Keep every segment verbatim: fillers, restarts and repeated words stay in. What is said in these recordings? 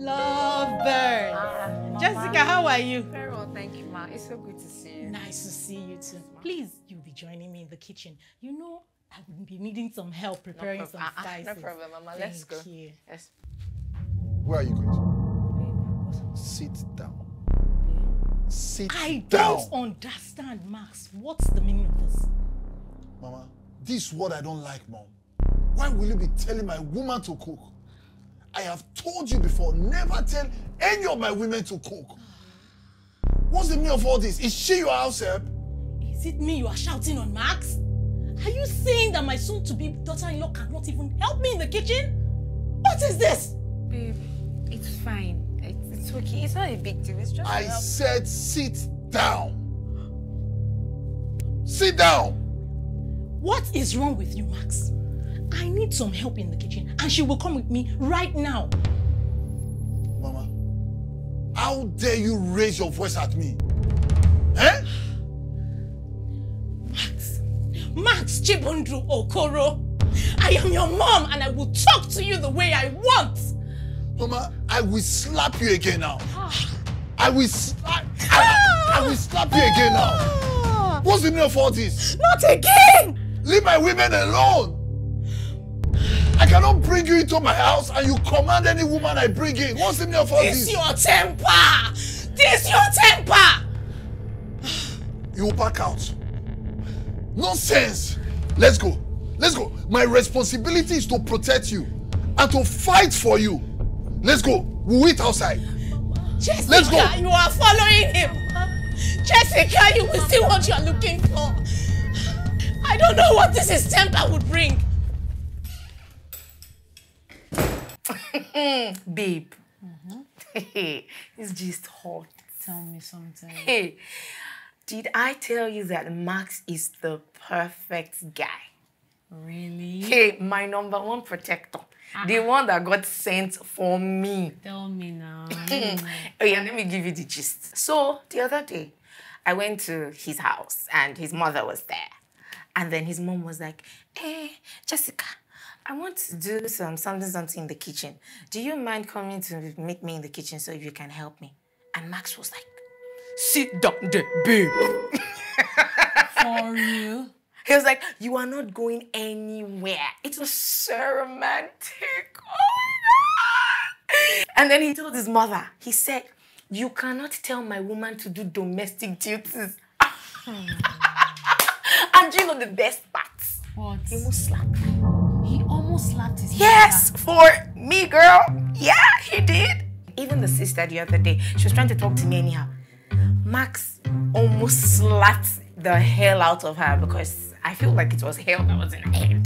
Lovebird. Ah, Jessica, how are you? Very well, thank you, ma. It's so good to see you. Nice to see you too. Please, you'll be joining me in the kitchen. You know, I will be needing some help preparing no some uh, spices. No problem, mama. Thank Let's go. You. Yes. Where are you going to? Sit down. Sit I down. don't understand, Max. What's the meaning of this? Mama, this is what I don't like, Mom. Why will you be telling my woman to cook? I have told you before, never tell any of my women to cook. What's the meaning of all this? Is she your house help? Is it me you are shouting on, Max? Are you saying that my soon-to-be daughter-in-law cannot even help me in the kitchen? What is this? Babe, it's fine. It's, it's okay. It's not a big deal. It's just I help. said sit down. Sit down. What is wrong with you, Max? I need some help in the kitchen and she will come with me right now. Mama, how dare you raise your voice at me? Eh? Max, Max Chibundru Okoro, I am your mom and I will talk to you the way I want. Mama, I will slap you again now. I will slap, I, I will slap you again now. What's the meaning of all this? Not again! Leave my women alone. I cannot bring you into my house and you command any woman I bring in. What's the meaning of all this? This your temper! This your temper! You will back out. Nonsense! Let's go. Let's go. My responsibility is to protect you and to fight for you. Let's go. We'll wait outside. Jessica, let's go. You are following him. Jessica, you will see what you are looking for. I don't know what this is temper would bring. Babe, mm-hmm. Hey, it's just hot. Tell me something. Hey, did I tell you that Max is the perfect guy? Really? Hey, my number one protector. Uh-huh. The one that got sent for me. Tell me now. Oh yeah, let me give you the gist. So, the other day, I went to his house and his mother was there. And then his mom was like, hey, Jessica, I want to do some something, something in the kitchen. Do you mind coming to meet me in the kitchen so you can help me? And Max was like, sit down there, babe. For real? He was like, you are not going anywhere. It was so romantic. Oh my God. And then he told his mother, he said, you cannot tell my woman to do domestic duties. And you know the best part? What? He almost slapped me. He almost slapped his Yes, mother. for me, girl. Yeah, he did. Even the sister the other day, she was trying to talk to me anyhow. Max almost slapped the hell out of her because I feel like it was hell that was in her head.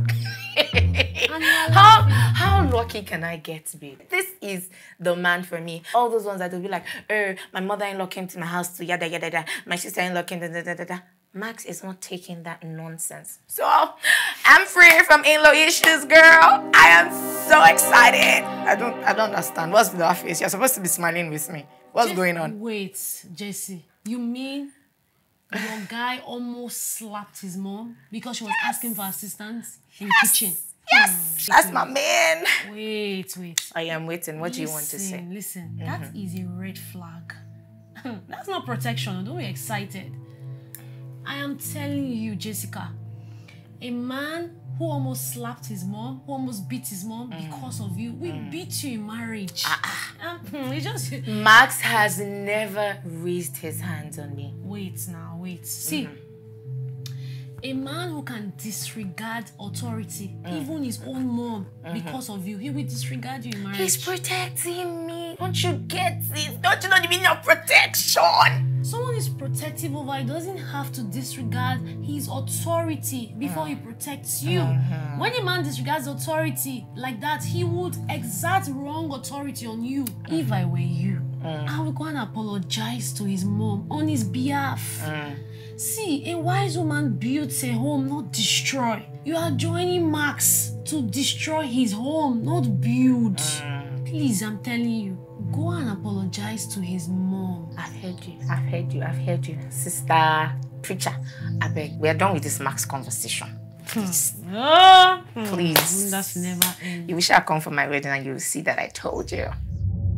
how, how lucky can I get, babe? This is the man for me. All those ones that will be like, oh, my mother-in-law came to my house to yada, yada, yada. My sister-in-law came to da, da, da, da. Max is not taking that nonsense. So, I'm free from in-law issues, girl. I am so excited. I don't I don't understand. What's with our face? You're supposed to be smiling with me. What's Just going on? Wait, Jesse. You mean your guy almost slapped his mom because she was yes. asking for assistance in yes. the kitchen? Yes, hmm. That's my man. Wait, wait. I am waiting. What listen, do you want to say? Listen, mm-hmm. that is a red flag. That's not protection. Don't be excited. I am telling you, Jessica, a man who almost slapped his mom, who almost beat his mom mm. because of you, will mm. beat you in marriage. Ah. Um, it just... Max has never raised his hands on me. Wait now, wait. See, mm-hmm. a man who can disregard authority, mm. even his own mom, mm-hmm. because of you, he will disregard you in marriage. He's protecting me. Don't you get it? Don't you know the meaning of protection? Someone is protective over, he doesn't have to disregard his authority before mm. he protects you. Mm-hmm. When a man disregards authority like that, he would exert wrong authority on you. Mm. If I were you, mm. I would go and apologize to his mom on his behalf. Mm. See, a wise woman builds a home, not destroy. You are joining Max to destroy his home, not build. Mm. Please, I'm telling you. Go and apologize to his mom. I've heard you. I've heard you. I've heard you. Sister, preacher, I beg. We are done with this Max conversation. Please. Oh, please. That's never end. You wish I come for my wedding and you will see that I told you.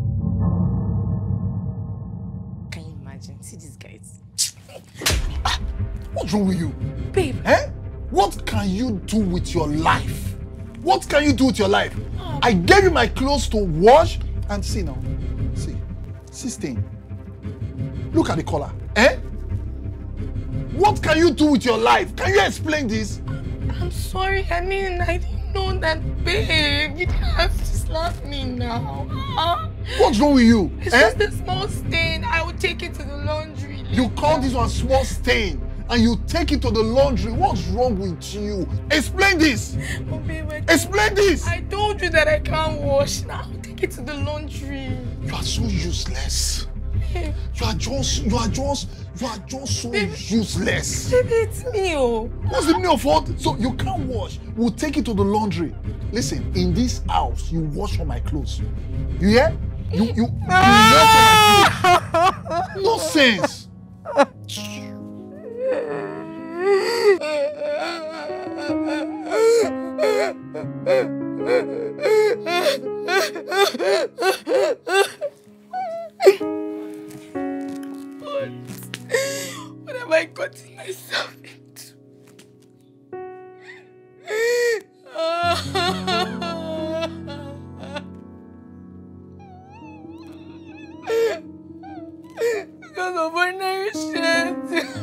What's wrong with you? Babe. Eh? What can you do with your life? What can you do with your life? Oh. I gave you my clothes to wash and see now. See. See stain. Look at the color. Eh? What can you do with your life? Can you explain this? I'm sorry. I mean, I didn't know that, babe. You didn't have to slap me now. Huh? What's wrong with you? It's eh? just a small stain. I will take it to the laundry. You call this one small stain and you take it to the laundry. What's wrong with you? Explain this. Oh, babe, I Explain this. I told you that I can't wash. Now I'll take it to the laundry. You are so useless. Babe. You are just, you are just, you are just so babe. useless. Baby, it's me, oh. What's the meaning of what? So you can't wash. We'll take it to the laundry. Listen, in this house, you wash all my clothes. You hear? You, you, you wash all my clothes. Nonsense. What? What have I gotten myself into? Because of ordinary shit.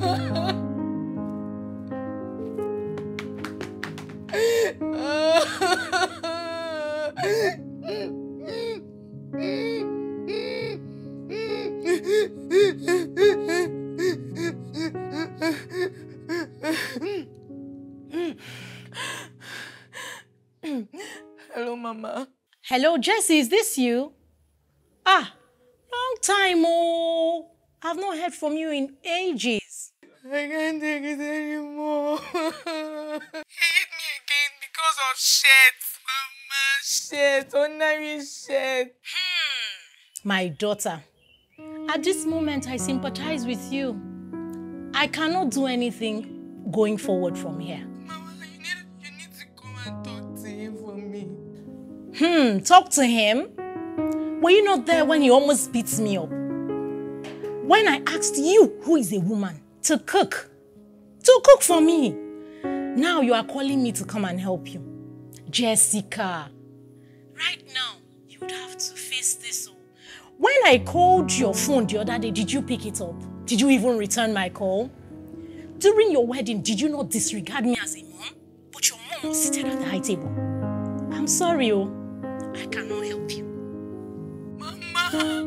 Hello, Mama. Hello, Jessie, is this you? Ah, long time, oh. I've not heard from you in ages. I can't take it anymore. He hit me again because of shit. Mama, shit, ordinary shit. Hmm. My daughter, at this moment, I sympathize with you. I cannot do anything going forward from here. Mama, you need, you need to come and talk to him for me. Hmm, talk to him? Were you not there when he almost beats me up? When I asked you, who is a woman, to cook, to cook for me. Now you are calling me to come and help you. Jessica, right now, you would have to face this. When I called your phone the other day, did you pick it up? Did you even return my call? During your wedding, did you not disregard me as a mom? But your mom was seated at the high table. I'm sorry, oh. I cannot help you. Mama!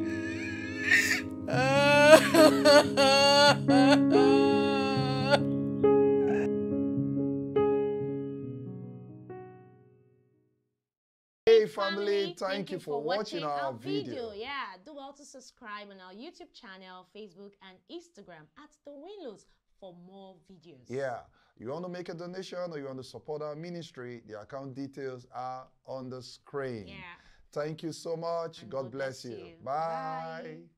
Hey family, thank, thank you for, for watching, watching our, our video. video. Yeah, do well to subscribe on our YouTube channel, Facebook and Instagram at The Winlows for more videos. Yeah, you want to make a donation or you want to support our ministry, the account details are on the screen. Yeah. Thank you so much. God, God bless, bless you. you. Bye. Bye.